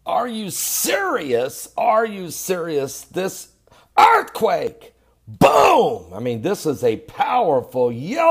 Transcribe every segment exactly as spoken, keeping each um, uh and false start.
Are you serious? Are you serious? This earthquake. Boom! I mean, this is a powerful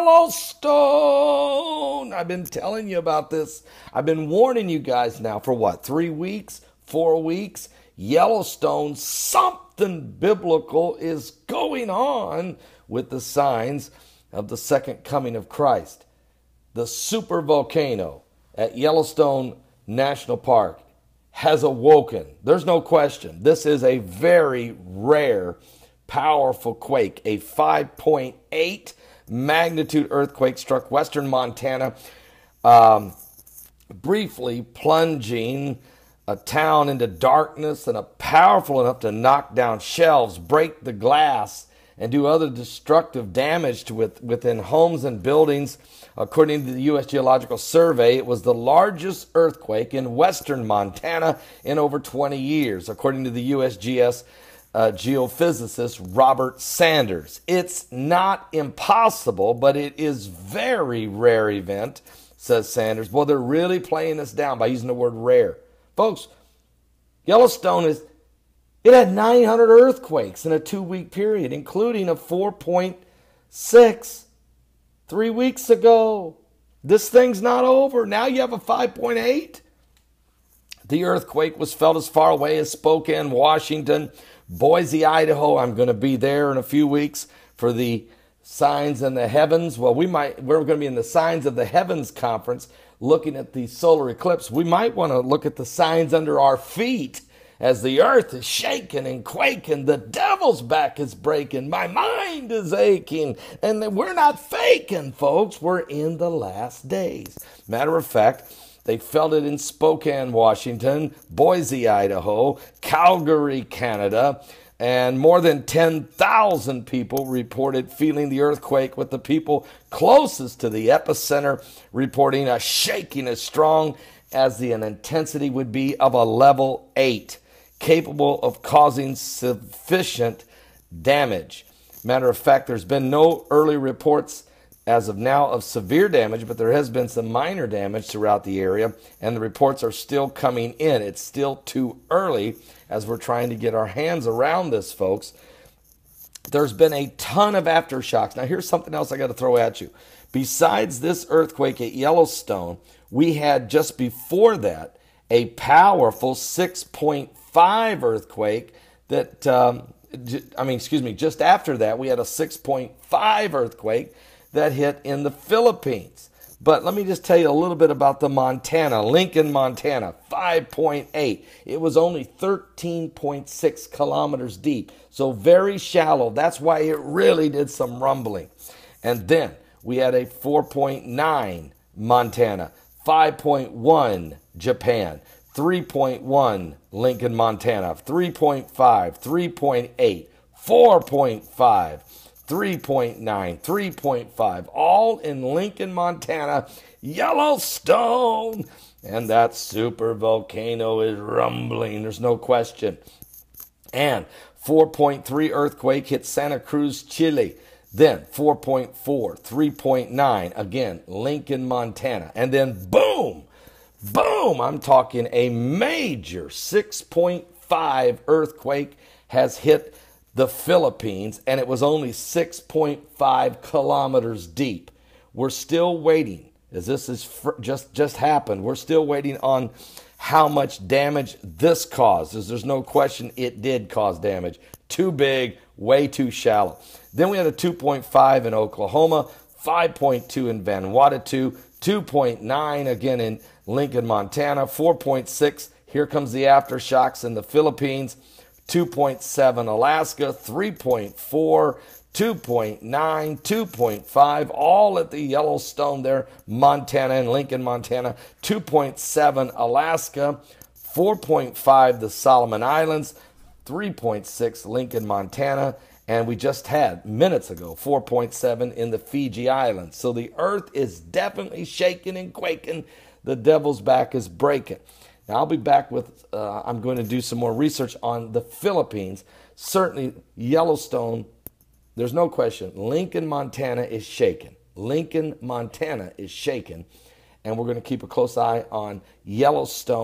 Yellowstone. I've been telling you about this. I've been warning you guys now for what, three weeks, four weeks? Yellowstone, something biblical is going on with the signs of the second coming of Christ. The super volcano at Yellowstone National Park has awoken. There's no question. This is a very rare, powerful quake. A five point eight magnitude earthquake struck western Montana, um, briefly plunging a town into darkness, and a powerful enough to knock down shelves, break the glass, and do other destructive damage to with, within homes and buildings. According to the U S Geological Survey, it was the largest earthquake in western Montana in over twenty years, according to the U S G S uh, geophysicist Robert Sanders. It's not impossible, but it is very rare event, says Sanders. Well, they're really playing this down by using the word rare. Folks, Yellowstone is, it had nine hundred earthquakes in a two-week period, including a four point six three weeks ago. This thing's not over. Now you have a five point eight. The earthquake was felt as far away as Spokane, Washington, Boise, Idaho. I'm going to be there in a few weeks for the Signs in the Heavens. Well, we might, we're going to be in the Signs of the Heavens conference looking at the solar eclipse. We might want to look at the signs under our feet as the earth is shaking and quaking. The devil's back is breaking. My mind is aching. And we're not faking, folks. We're in the last days. Matter of fact, they felt it in Spokane, Washington, Boise, Idaho, Calgary, Canada, and more than ten thousand people reported feeling the earthquake, with the people closest to the epicenter reporting a shaking as strong as the intensity would be of a level eight, capable of causing sufficient damage. Matter of fact, there's been no early reports as of now of severe damage, but there has been some minor damage throughout the area, and the reports are still coming in. It's still too early as we're trying to get our hands around this, folks. There's been a ton of aftershocks. Now, here's something else I got to throw at you. Besides this earthquake at Yellowstone, we had just before that a powerful six point five earthquake that, um, I mean, excuse me, just after that, we had a six point five earthquake that hit in the Philippines. But let me just tell you a little bit about the Montana, Lincoln, Montana, five point eight. It was only thirteen point six kilometers deep, so very shallow. That's why it really did some rumbling. And then we had a four point nine Montana, five point one Japan, three point one Lincoln, Montana, three point five, three point eight, four point five, three point nine, three point five, all in Lincoln, Montana, Yellowstone. And that super volcano is rumbling, there's no question. And four point three earthquake hit Santa Cruz, Chile. Then four point four, three point nine, again, Lincoln, Montana. And then boom, boom, I'm talking a major six point five earthquake has hit the Philippines, and it was only six point five kilometers deep. We're still waiting, as this is fr- just, just happened, we're still waiting on how much damage this caused. There's no question it did cause damage. Too big, way too shallow. Then we had a two point five in Oklahoma, five point two in Vanuatu, two point nine again in Lincoln, Montana, four point six. Here comes the aftershocks in the Philippines, two point seven Alaska, three point four, two point nine, two point five, all at the Yellowstone there, Montana and Lincoln, Montana, two point seven Alaska, four point five the Solomon Islands, three point six Lincoln, Montana, and we just had minutes ago four point seven in the Fiji Islands. So the earth is definitely shaking and quaking. The devil's back is breaking. Now, I'll be back with, uh, I'm going to do some more research on the Philippines. Certainly, Yellowstone, there's no question. Lincoln, Montana is shaking. Lincoln, Montana is shaking. And we're going to keep a close eye on Yellowstone,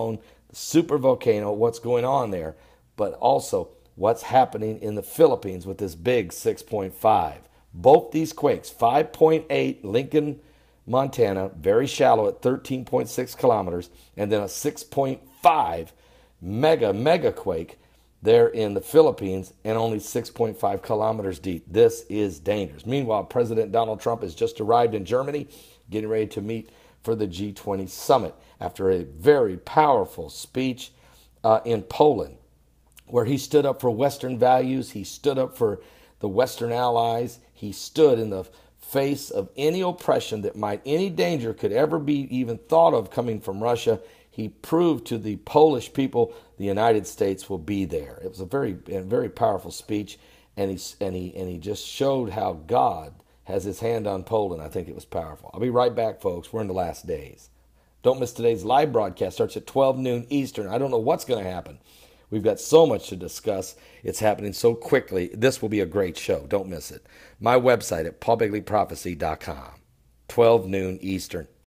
super volcano, what's going on there, but also what's happening in the Philippines with this big six point five. Both these quakes, five point eight Lincoln, Montana, very shallow at thirteen point six kilometers, and then a six point five mega, mega quake there in the Philippines and only six point five kilometers deep. This is dangerous. Meanwhile, President Donald Trump has just arrived in Germany, getting ready to meet for the G twenty summit after a very powerful speech uh, in Poland, where he stood up for Western values. He stood up for the Western allies. He stood in the face of any oppression that might, any danger could ever be even thought of coming from Russia. He proved to the Polish people the United States will be there. It was a very, a very powerful speech, and he, and he, and he just showed how God has his hand on Poland. I think it was powerful. I'll be right back, folks. We're in the last days. Don't miss today's live broadcast. Starts at twelve noon Eastern. I don't know what's going to happen. We've got so much to discuss. It's happening so quickly. This will be a great show. Don't miss it. My website at paul begley prophecy dot com. twelve noon Eastern.